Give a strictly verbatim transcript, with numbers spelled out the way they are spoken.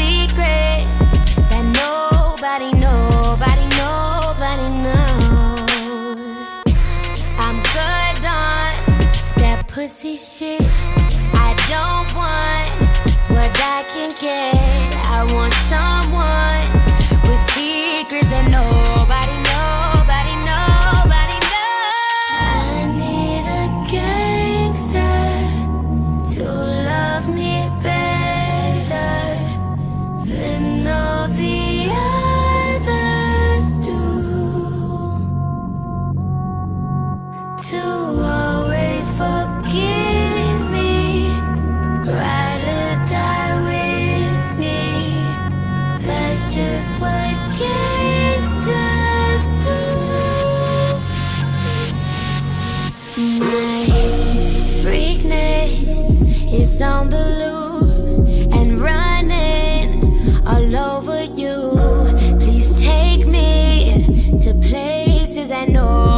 secrets that nobody, nobody, nobody knows. I'm good on that pussy shit. I don't want what I can get. I want someone with secrets that nobody, nobody, nobody knows. I need a gangster to love me better than all the others do, to always forgive me, ride or die with me. That's just what gangsters do. My freakness is on the loose and running all over you. Please take me to places I know